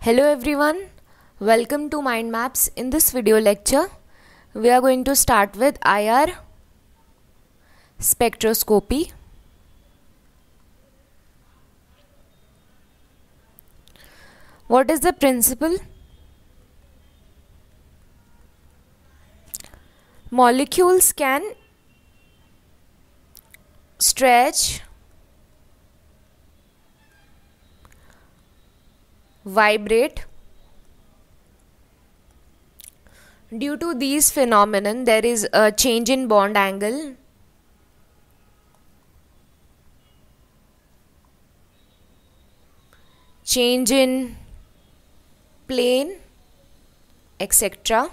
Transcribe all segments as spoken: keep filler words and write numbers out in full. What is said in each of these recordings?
Hello everyone, welcome to Mind Maps. In this video lecture, we are going to start with I R spectroscopy. What is the principle? Molecules can stretch, vibrate. Due to these phenomenon, there is a change in bond angle, change in plane, et cetera.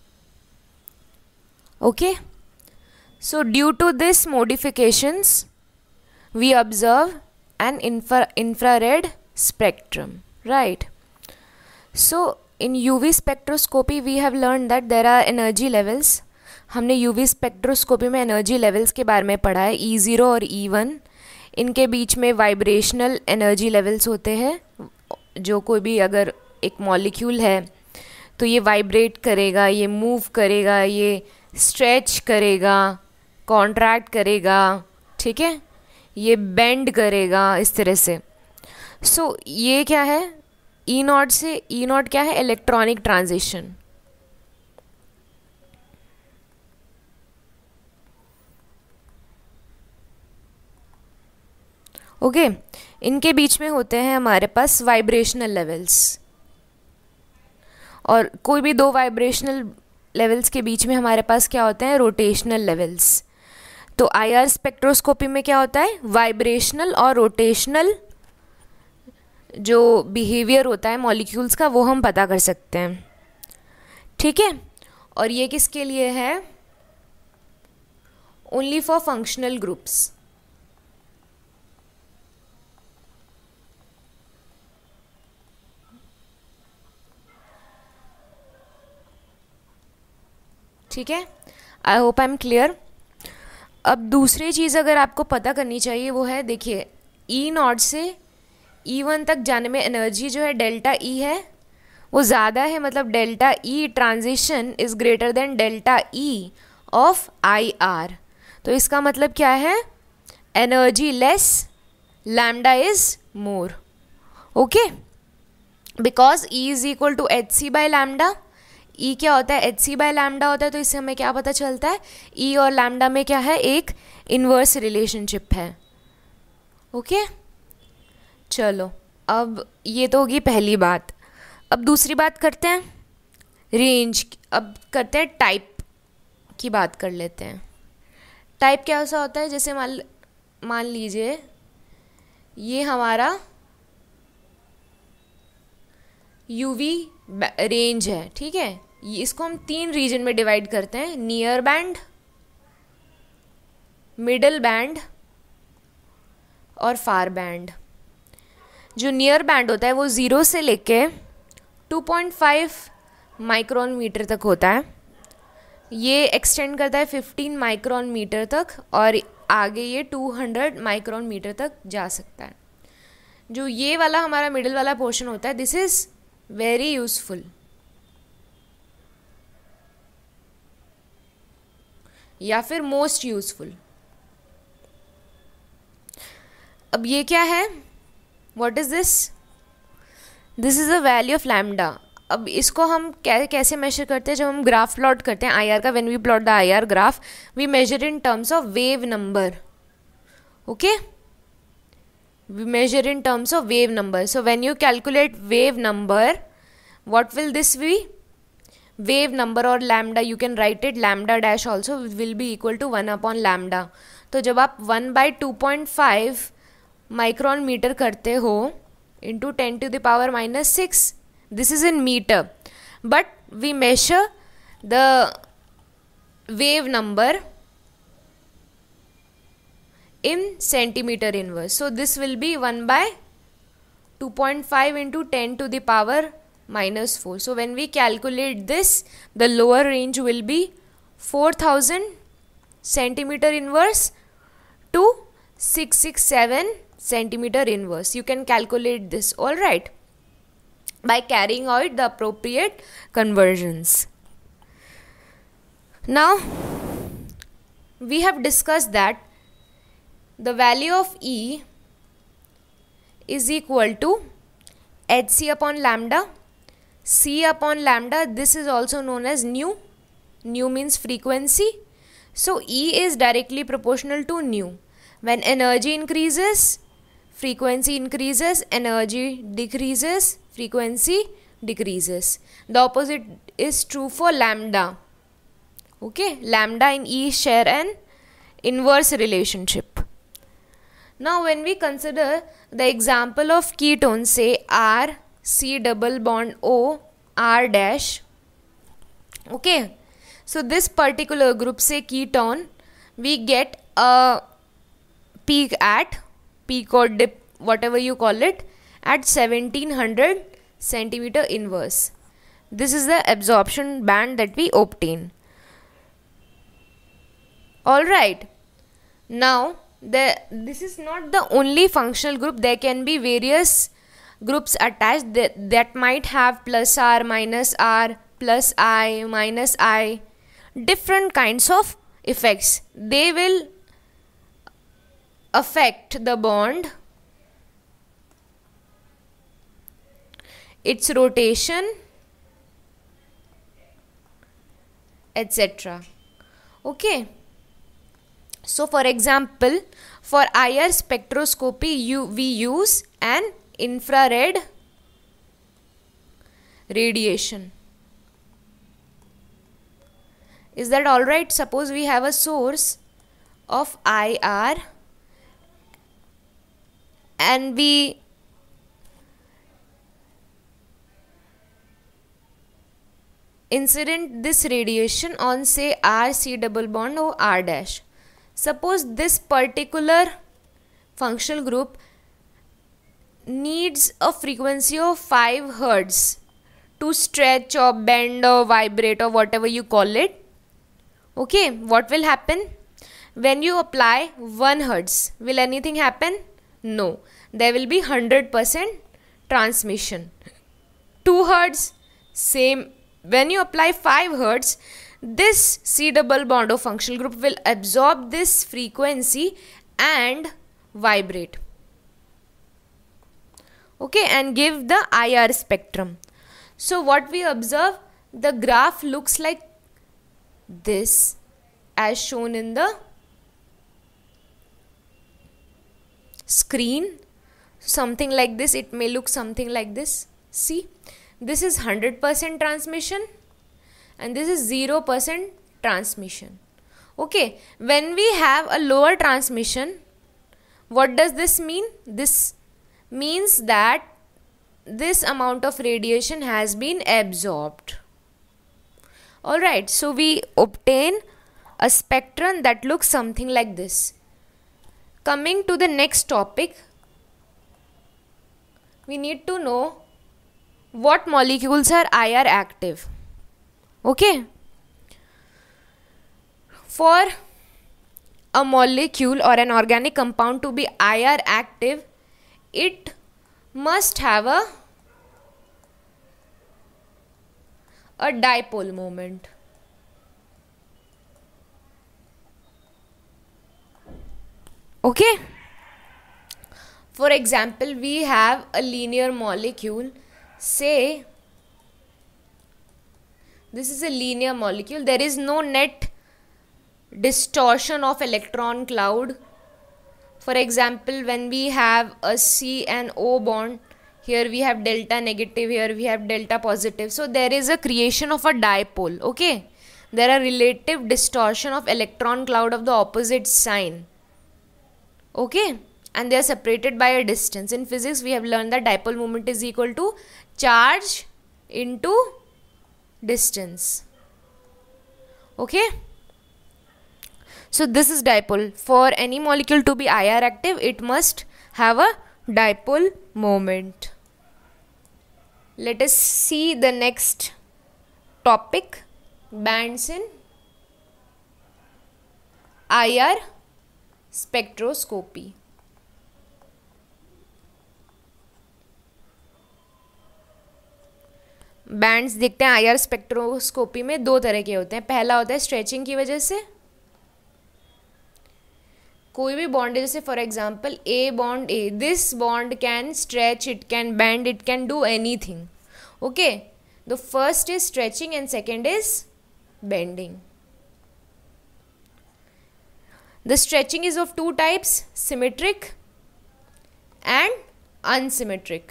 Okay. So due to this modifications, we observe an infra infrared spectrum, right? So in U V spectroscopy we have learned that there are energy levels. हमने U V spectroscopy में energy levels के बारे में पढ़ा है, E zero और E one. इनके बीच में vibrational energy levels होते हैं. जो कोई भी अगर एक molecule है तो ये vibrate करेगा, ये move करेगा, ये stretch करेगा, contract करेगा, ठीक है, ये bend करेगा, इस तरह से. सो so, ये क्या है, ई नॉट से ई नॉट क्या है, इलेक्ट्रॉनिक ट्रांजिशन. Okay okay. इनके बीच में होते हैं हमारे पास वाइब्रेशनल लेवल्स, और कोई भी दो वाइब्रेशनल लेवल्स के बीच में हमारे पास क्या होते हैं, रोटेशनल लेवल्स. तो आई आर स्पेक्ट्रोस्कोपी में क्या होता है, वाइब्रेशनल और रोटेशनल जो बिहेवियर होता है मॉलिक्यूल्स का वो हम पता कर सकते हैं, ठीक है. और ये किसके लिए है, ओनली फॉर फंक्शनल ग्रुप्स. ठीक है, I hope I am clear. अब दूसरी चीज़ अगर आपको पता करनी चाहिए वो है, देखिए ई नॉट से ई वन तक जाने में एनर्जी जो है डेल्टा ई है वो ज़्यादा है, मतलब delta E transition is greater than delta E of I R. तो इसका मतलब क्या है, energy less, lambda is more. Okay, because E is equal to H C by lambda. E क्या होता है, एच सी बाय लैम्डा होता है. तो इससे हमें क्या पता चलता है, ई और लैम्डा में क्या है, एक इन्वर्स रिलेशनशिप है. Okay okay? चलो, अब ये तो होगी पहली बात. अब दूसरी बात करते हैं रेंज. अब करते हैं टाइप की बात कर लेते हैं. टाइप क्या ऐसा होता है, जैसे मान मान लीजिए ये हमारा यूवी रेंज है, ठीक है. इसको हम तीन रीजन में डिवाइड करते हैं, नियर बैंड, मिडल बैंड और फार बैंड. जो नियर बैंड होता है वो ज़ीरो से लेके two point five micron metre तक होता है. ये एक्सटेंड करता है फिफ्टीन माइक्रोन मीटर तक, और आगे ये टू हंड्रेड माइक्रोन मीटर तक जा सकता है. जो ये वाला हमारा मिडिल वाला पोर्शन होता है, दिस इज़ वेरी यूजफुल. या फिर मोस्ट यूजफुल. अब ये क्या है, what is this, this is a value of lambda. अब इसको हम कै, कैसे मेजर करते हैं, जब हम ग्राफ प्लॉट करते हैं आई आर का, when we plot the I R graph we measure in terms of wave number. Okay, we measure in terms of wave number. So when you calculate wave number, what will this be, wave number or lambda, you can write it lambda dash also will be equal to one upon lambda. तो जब आप one by two point five micron metre करते हो into ten to the power minus six, this is in meter, but we measure the wave number in centimeter inverse. So this will be one by two point five into ten to the power minus four. So when we calculate this, the lower range will be four thousand centimeter inverse to six six seven centimeter inverse. You can calculate this, all right. by carrying out the appropriate conversions. Now, we have discussed that the value of E is equal to Hc upon lambda, C upon lambda. This is also known as nu. Nu means frequency. So E is directly proportional to nu. When energy increases, frequency increases, energy decreases, frequency decreases. The opposite is true for lambda. Okay, lambda and E share an inverse relationship. Now when we consider the example of ketones, say R, C double bond O, R dash. Okay, so this particular group, say ketone, we get a peak at, peak or dip, whatever you call it, at seventeen hundred centimeter inverse. This is the absorption band that we obtain. Alright, now the, this is not the only functional group. There can be various groups attached that, that might have plus R, minus R, plus I, minus I, different kinds of effects. They will affect the bond, its rotation, et cetera. Okay. So for example, for I R spectroscopy, you, we use an infrared radiation. Is that alright? Suppose we have a source of I R and we incident this radiation on, say, R, C double bond or R dash. Suppose this particular functional group needs a frequency of five hertz to stretch or bend or vibrate or whatever you call it. Okay, what will happen? When you apply one hertz, will anything happen? No. There will be one hundred percent transmission. two hertz, same. When you apply five hertz, this C double bond or functional group will absorb this frequency and vibrate. Okay, and give the I R spectrum. So what we observe, the graph looks like this as shown in the screen. Something like this, it may look something like this. See, this is one hundred percent transmission and this is zero percent transmission. Okay, when we have a lower transmission, what does this mean? This means that this amount of radiation has been absorbed. Alright, so we obtain a spectrum that looks something like this. Coming to the next topic, we need to know what molecules are I R active. Okay. For a molecule or an organic compound to be I R active, it must have a, a dipole moment. Okay. For example, we have a linear molecule. Say, this is a linear molecule. There is no net distortion of electron cloud. For example, when we have a C and O bond, here we have delta negative, here we have delta positive. So there is a creation of a dipole. Okay. There are relative distortion of electron cloud of the opposite sign. Okay. And they are separated by a distance. In physics, we have learned that dipole moment is equal to charge into distance. Okay. So this is dipole. For any molecule to be I R active, it must have a dipole moment. Let us see the next topic, bands in I R spectroscopy. Bands दिखते हैं I are spectroscopy में दो तरह के होते हैं. पहला होता है स्ट्रेचिंग की वजह से, कोई भी बॉन्ड है जैसे for example A bond A, this bond can stretch, it can bend, it can do anything. Okay, the first is stretching and second is bending. The stretching is of two types, symmetric and unsymmetric.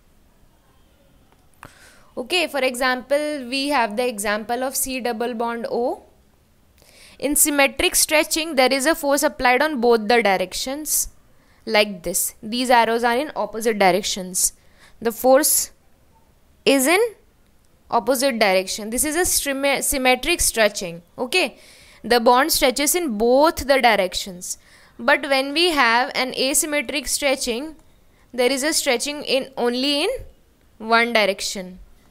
Okay, for example, we have the example of C double bond O. In symmetric stretching, there is a force applied on both the directions like this. These arrows are in opposite directions. The force is in opposite direction. This is a symmetric stretching. Okay. The bond stretches in both the directions. But when we have an asymmetric stretching, there is a stretching in only in one direction.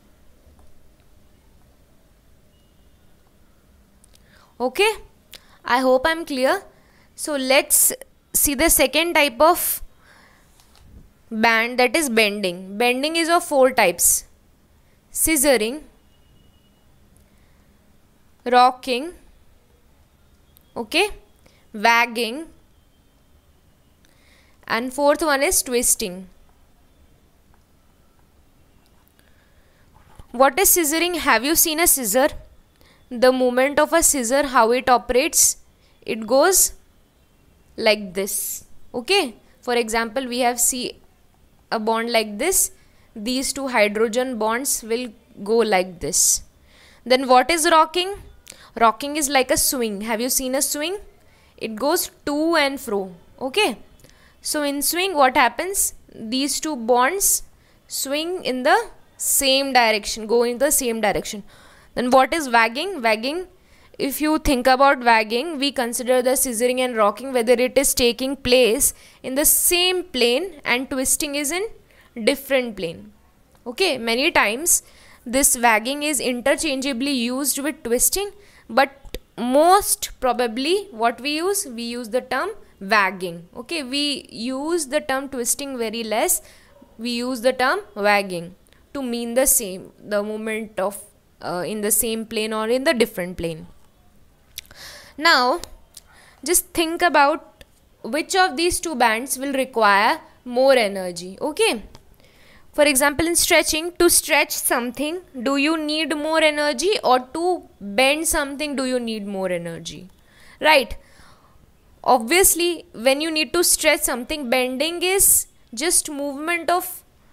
Okay, I hope I'm clear. So let's see the second type of band, that is bending. Bending is of four types: scissoring, rocking, okay, wagging, and fourth one is twisting. What is scissoring? Have you seen a scissor? The movement of a scissor, how it operates, it goes like this. Okay, for example, we have see a bond like this. These two hydrogen bonds will go like this. Then what is rocking? Rocking is like a swing. Have you seen a swing? It goes to and fro. Okay. So in swing, what happens? These two bonds swing in the same direction, go in the same direction. Then what is wagging? Wagging, if you think about wagging, we consider the scissoring and rocking whether it is taking place in the same plane and twisting is in different plane. Okay. Many times this wagging is interchangeably used with twisting. But most probably what we use, we use the term wagging. Okay, we use the term twisting very less. We use the term wagging to mean the same, the movement of uh, in the same plane or in the different plane. Now just think about which of these two bands will require more energy. Okay, for example, in stretching, to stretch something, do you need more energy, or to bend something, do you need more energy? Right. Obviously, when you need to stretch something, bending is just movement of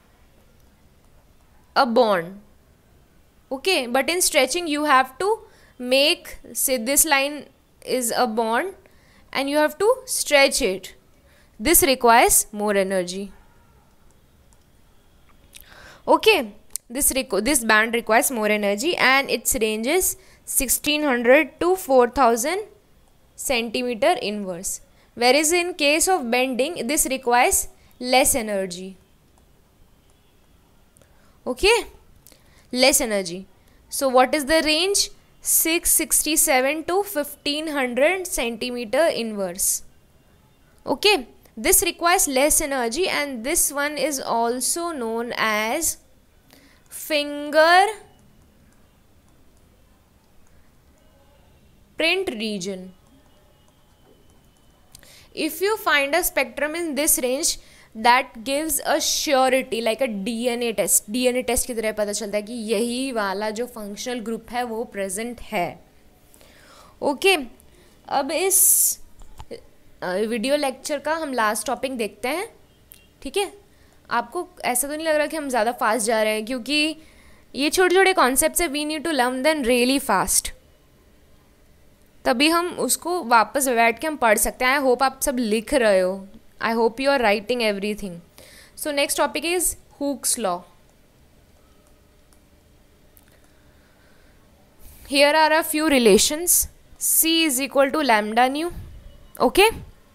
a bond. Okay, but in stretching, you have to make, say this line is a bond and you have to stretch it. This requires more energy. Okay, this reco this band requires more energy and its range is sixteen hundred to four thousand centimeter inverse. Whereas in case of bending, this requires less energy. Okay, less energy. So what is the range? six sixty-seven to fifteen hundred centimeter inverse. Okay. This requires less energy and this one is also known as finger print region. If you find a spectrum in this range, that gives a surety, like a D N A test. D N A test की तरह पता चलता है कि यही वाला जो functional group है वो प्रेजेंट है. ओके, अब इस वीडियो लेक्चर का हम लास्ट टॉपिक देखते हैं. ठीक है, आपको ऐसा तो नहीं लग रहा कि हम ज़्यादा फास्ट जा रहे हैं, क्योंकि ये छोटे छोटे कॉन्सेप्ट्स है, we need to learn them really fast, तभी हम उसको वापस बैठ के हम पढ़ सकते हैं. आई होप आप सब लिख रहे हो. I hope you are writing everything. So next topic is Hooke's law. Here are a few relations. C is equal to lambda nu. Okay.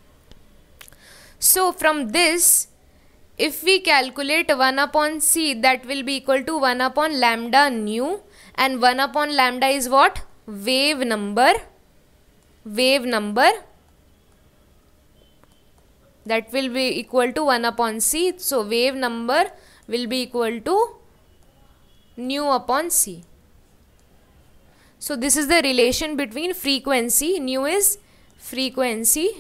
So from this, if we calculate one upon C, that will be equal to one upon lambda nu, and one upon lambda is what? Wave number. Wave number. That will be equal to one upon C. So wave number will be equal to nu upon c. So this is the relation between frequency. Nu is frequency,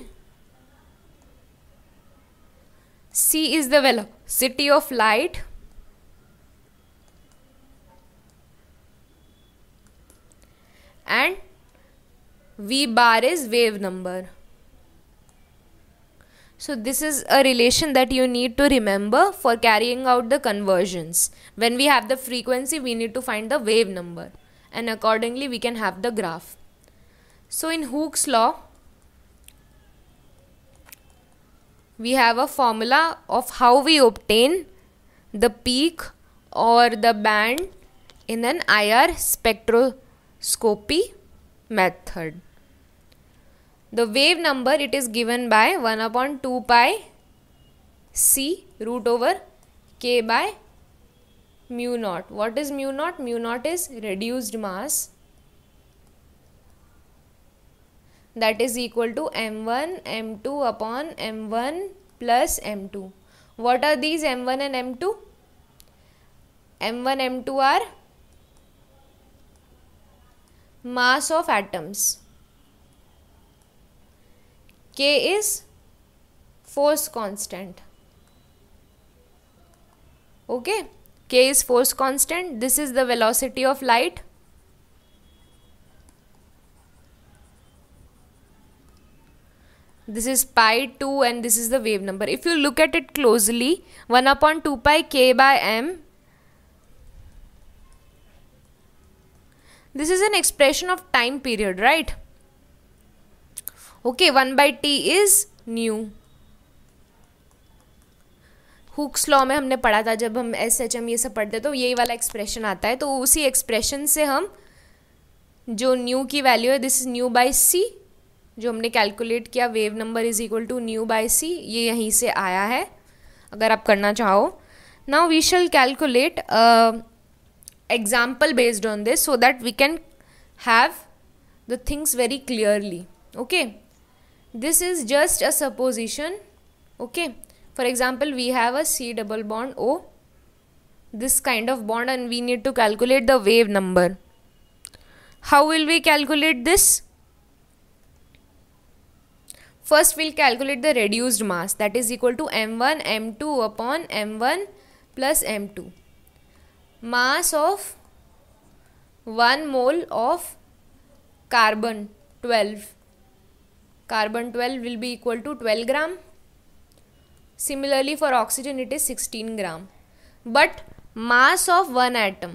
c is the velocity of light, and v bar is wave number. So this is a relation that you need to remember for carrying out the conversions. When we have the frequency, we need to find the wave number, and accordingly we can have the graph. So in Hooke's law, we have a formula of how we obtain the peak or the band in an I R spectroscopy method. The wave number, it is given by one upon two pi c root over k by mu naught. What is mu naught? Mu naught is reduced mass, that is equal to m one m two upon m one plus m two. What are these m one and m two? m one, m two are mass of atoms. K is force constant. Okay, K is force constant. This is the velocity of light. This is pi two and this is the wave number. If you look at it closely, one upon two pi k by m, this is an expression of time period, right? Okay, one by t is nu. Hooke's law में हमने पढ़ा था, जब हम S H M ये सब पढ़ते तो यही वाला एक्सप्रेशन आता है. तो उसी एक्सप्रेशन से हम जो न्यू की वैल्यू है, this is nu by C, जो हमने कैलकुलेट किया, wave number is equal to nu by C, ये यहीं से आया है अगर आप करना चाहो. Now we shall calculate example based on this so that we can have the things very clearly. Okay, this is just a supposition. Okay, for example, we have a C double bond O, this kind of bond, and we need to calculate the wave number. How will we calculate this? First we'll calculate the reduced mass, that is equal to m one m two upon m one plus m two. Mass of one mole of carbon twelve. Carbon twelve will be equal to twelve gram. Similarly for oxygen it is sixteen gram. But mass of one atom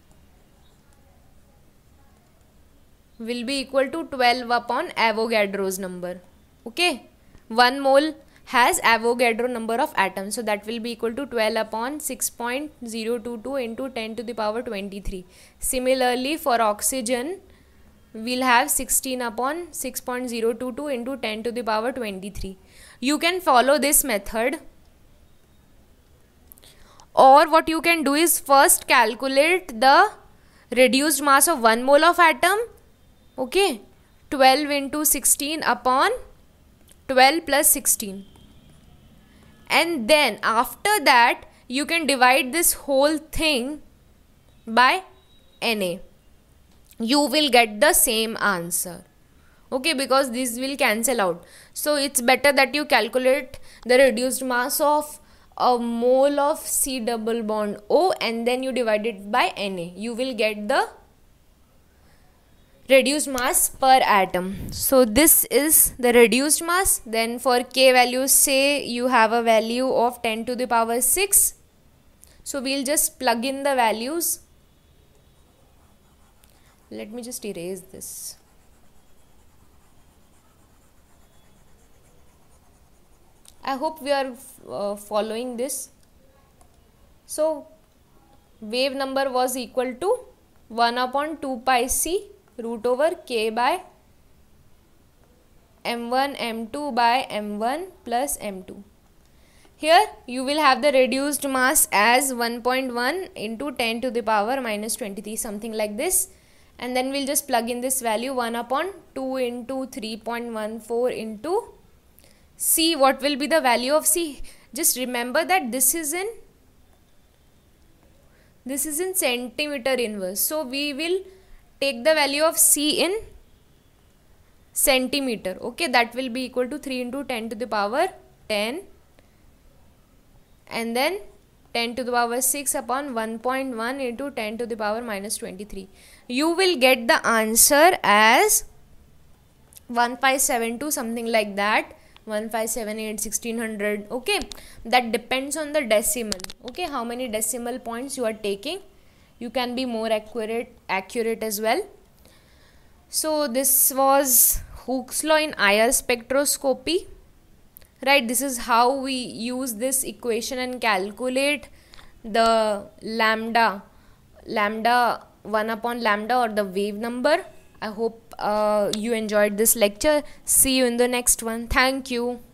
will be equal to twelve upon Avogadro's number. Okay, one mole has Avogadro number of atoms, so that will be equal to twelve upon six point zero two two into ten to the power twenty-three. Similarly for oxygen, we'll have sixteen upon six point zero two two into ten to the power twenty-three. You can follow this method, or what you can do is first calculate the reduced mass of one mole of atom. Okay, twelve into sixteen upon twelve plus sixteen, and then after that you can divide this whole thing by Na. You will get the same answer. Okay, because this will cancel out. So it's better that you calculate the reduced mass of a mole of C double bond O and then you divide it by Na. You will get the reduced mass per atom. So this is the reduced mass. Then for K values, say you have a value of ten to the power six. So we'll just plug in the values. Let me just erase this. I hope we are uh, following this. So wave number was equal to one upon two pi c root over k by m one m two by m one plus m two. Here you will have the reduced mass as one point one into ten to the power minus twenty-three, something like this. And then we'll just plug in this value one upon two into three point one four into C. What will be the value of C? Just remember that this is in this is in centimeter inverse, so we will take the value of C in centimeter. Okay, that will be equal to three into ten to the power ten, and then ten to the power six upon one point one into ten to the power minus twenty-three. You will get the answer as one five seven two, something like that, one five seven eight, sixteen hundred. Okay, that depends on the decimal. Okay, how many decimal points you are taking. You can be more accurate accurate as well. So this was Hooke's law in I R spectroscopy. Right, this is how we use this equation and calculate the lambda lambda one upon lambda, or the wave number. I hope uh, you enjoyed this lecture. See you in the next one. Thank you.